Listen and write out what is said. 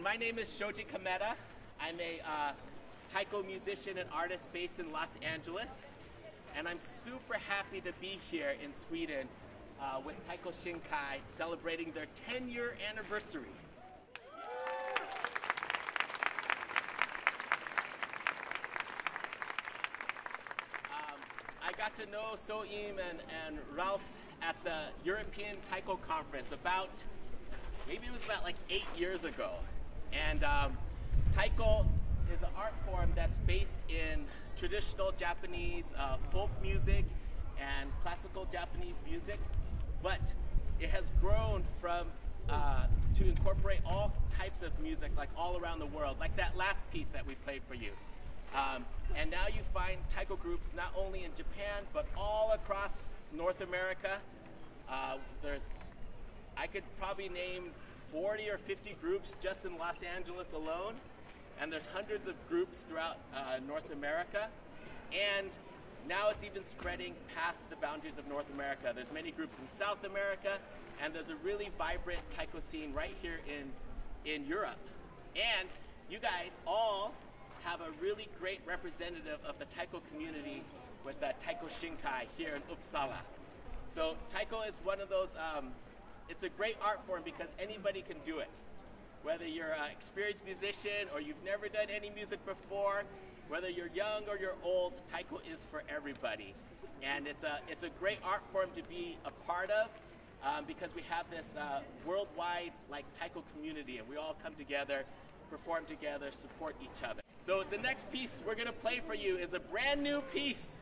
My name is Shoji Kameda. I'm a Taiko musician and artist based in Los Angeles. And I'm super happy to be here in Sweden with Taiko Shinkai celebrating their 10-year anniversary. I got to know Soim and Ralph at the European Taiko conference maybe it was about like 8 years ago. And Taiko is an art form that's based in traditional Japanese folk music and classical Japanese music, but it has grown to incorporate all types of music, like all around the world, like that last piece that we played for you. And now you find Taiko groups not only in Japan, but all across North America. I could probably name 40 or 50 groups just in Los Angeles alone. And there's hundreds of groups throughout North America. And now it's even spreading past the boundaries of North America. There's many groups in South America, and there's a really vibrant Taiko scene right here in Europe. And you guys all have a really great representative of the Taiko community with the Taiko Shinkai here in Uppsala. So Taiko is one of those, it's a great art form because anybody can do it. Whether you're an experienced musician or you've never done any music before, whether you're young or you're old, Taiko is for everybody. And it's a great art form to be a part of because we have this worldwide Taiko community, and we all come together, perform together, support each other. So the next piece we're gonna play for you is a brand new piece